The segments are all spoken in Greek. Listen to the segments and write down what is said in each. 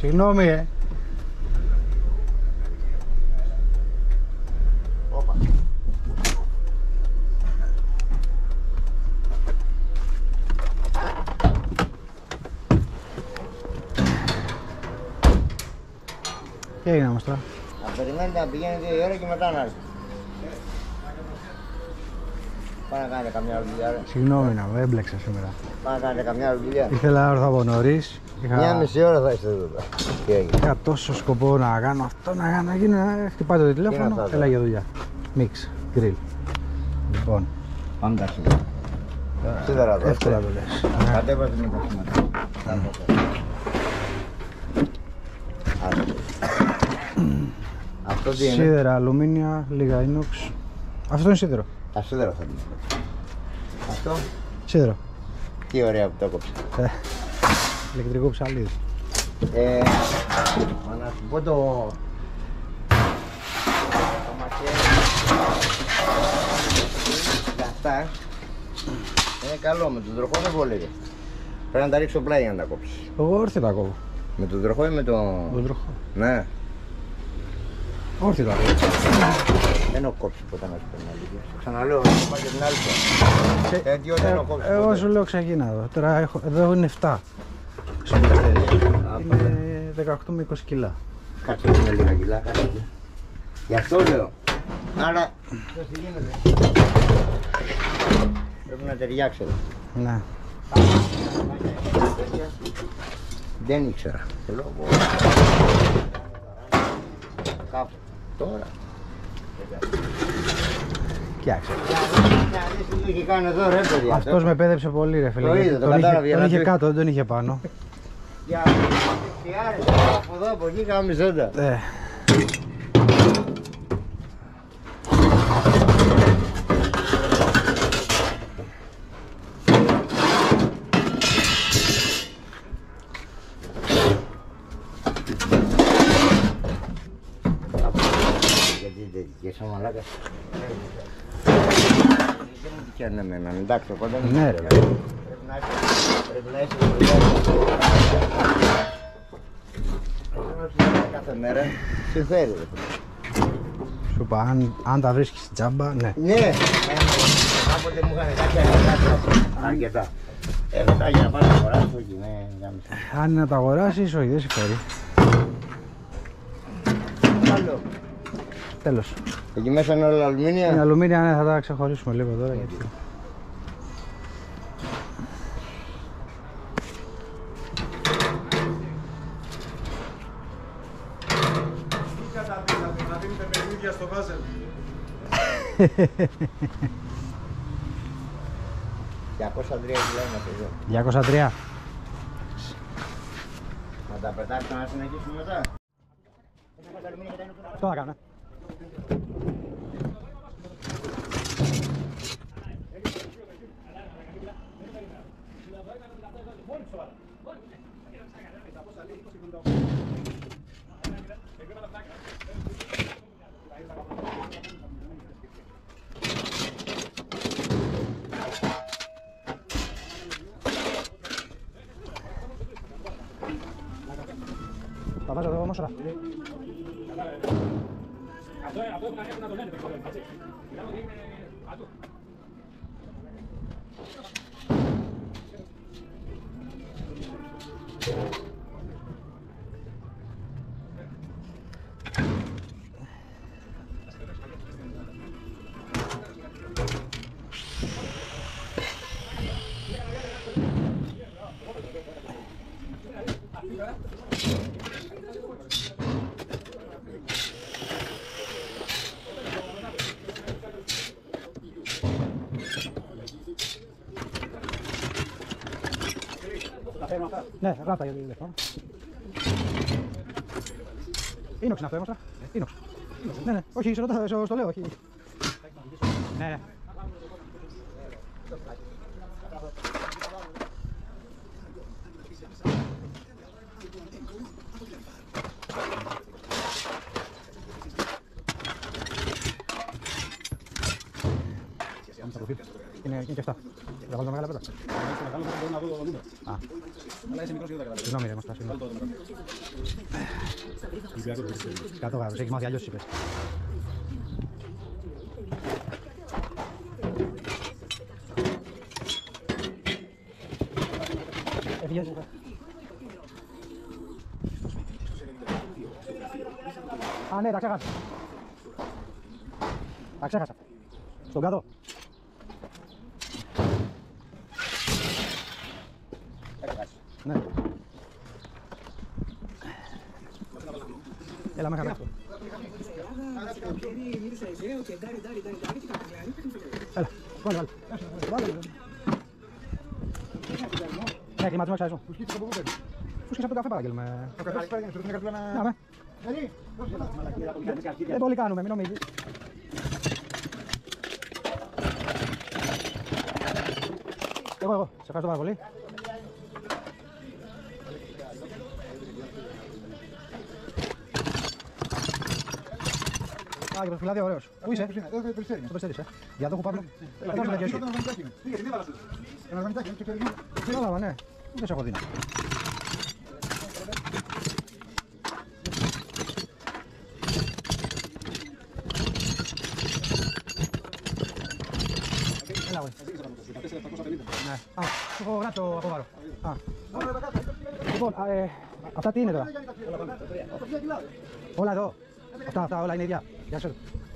Συγγνώμη, Όπα. Τι έγινε όμως τώρα? Να περιμένετε να πηγαίνει 2 ώρα και μετά να έρθει. Πάμε να κάνετε καμιά άλλη δουλειά, ρε. Συγγνώμη να με έμπλεξα σήμερα. Πάμε να κάνετε καμιά άλλη δουλειά. Ήθελα να έρθω από νωρίς. Μια μισή ώρα θα είστε εδώ. Τι έγινε? Είχα τόσο σκοπό να κάνω αυτό, να κάνω, να γίνω. Χτυπάτε το τηλέφωνο, αυτά, έλα για δουλειά. Μίξ, γκριλ. Λοιπόν, Πάμε τα σήμερα. Σίδερα εδώ. εύκολα το λες. Κατέβασε με τα σήμερα. Αυτό τι είναι? Σίδερα, αλουμίνια, λίγα ίνοξ. Αυτό είναι σίδερο. Τα σίδερα θα είναι. Αυτό. Σίδερο. Τι ωραία που το έκοψε. Ηλεκτρικό ψαλίδι. Μα να σου πω το μαχαίρι για αυτά είναι καλό, με τον τροχό δεν βολεύει. Πρέπει να τα ρίξω πλάι για να τα κόψεις. Εγώ όρθιο τα κόβω. Με τον τροχό ή με το... Τον τροχό. Ναι. Όρθιο τα κόβω. Δεν έχω κόψει ποτέ να σου πω την αλήθεια. Ξαναλέω, θα πάω και την άλλη φορά. Έτσι δεν έχω κόψει Εγώ ποτέ. σου λέω ξεκίνα εδώ. Τώρα εδώ είναι 7. Είναι 18 με 20 κιλά. Κάτσε με λίγα κιλά, κάτσε. Γι' αυτό λέω. Άρα, τι γίνεται. Πρέπει να ταιριάξετε. Ναι. Δεν ήξερα. Θέλω εγώ. Κάπου. Τώρα. Φτιάξε. Τι είχε κάνει εδώ, ρε παιδιά. Αυτός με πέδεψε πολύ, ρε φίλε. Το είδα, το κατάλαβε, Τον είχε γιατί- κάτω, δεν τον είχε πάνω. Για από εδώ, από εκεί κάνουμε ζώντα. Γιατί δεν δικαίσαι μαλάκα. Δεν μου τυχαίνει εμένα, εντάξει, οπότε Ναι, ρε. πρέπει να είσαι κάθε μέρα. Συμφέρει, ρε. Σου είπα, αν τα βρίσκεις τζάμπα, ναι. Ναι, κάποτε μου είχαν κάτι αρκετά. Μετά για να πάω να αγοράσω, όχι, ναι, Αν είναι να τα αγοράσεις, όχι, δεν συμφέρει. Άλλο. Τέλος. Εκεί μέσα είναι όλα Είναι αλουμίνια. αλουμίνια, ναι, θα τα ξεχωρίσουμε λίγο τώρα. Γιατί... Να δίνετε παιχνίδια στο βάζελ. 203 κιλά εδώ. 203. Να τα πετάξω να συνεχίσουμε μετά. Αυτό θα κάνω. Θα βάζω εδώ όμως όλα. Ναι, γράφτα για το τηλέφωνο. Ίνοξ είναι αυτό, έμοσα. Ίνοξ. Ναι, ναι, όχι, σε ρωτάω, στο λέω, όχι. Ναι, ναι. Vamos a producir. ¿Quién que está? ¿La vuelvo a pegar la pelota? Ah. No miremos, así no. Que ha tocado, sí que me hacía yo sí, pues. Ah, ne, taksekas. Taksekas. Stogado. Ne. Elämä käy. Älä, vale. Näin, mä tuon sun. Puski saatu café para aquilo, me. Nada, me voy a no me. Luego, se faz do bagulho. Ah, que profila de oros. Uy, sí. Super series, Ya tengo Pablo. La cosa de que no la van, no se jodina. Ah, suko grato a povaro. Ah. Λοιπόν, αυτά τι είναι τώρα? Όλα εδώ. Αυτά όλα είναι ίδια. Γεια σας.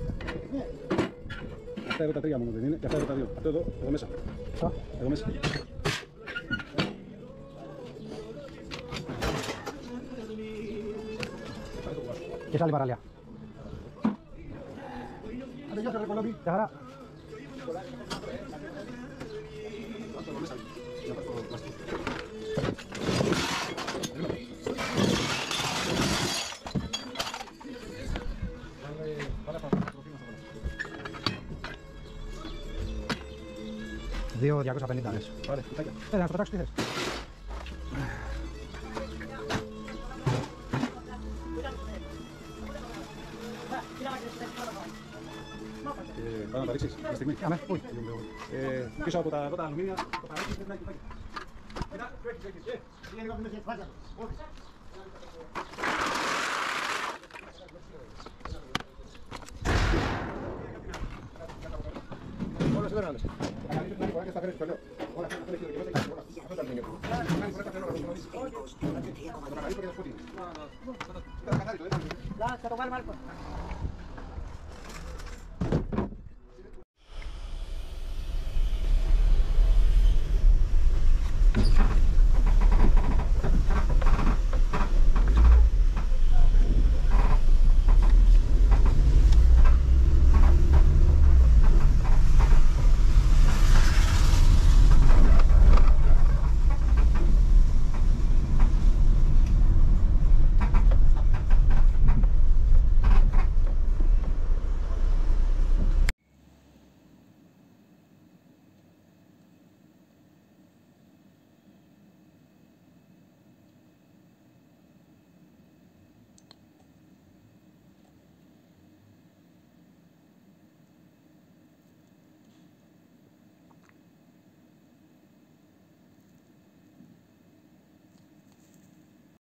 Αυτά εδώ τα τρία μόνο δεν είναι και αυτά εδώ τα δύο. Αυτό εδώ μέσα. Εδώ μέσα. Και σε άλλη παραλία. Γεια χαρά. Δύο 250 λες. Πάρε, κουτάκια. Να το τάξεις τι θες. Πάμε να τα ρίξεις μια στιγμή. Αμέ, πού. Πίσω από τα αλουμίνια, το παρέχεις και κουτάκια. Όλα σήμερα άλλες. Θα το βάλουμε άλλο.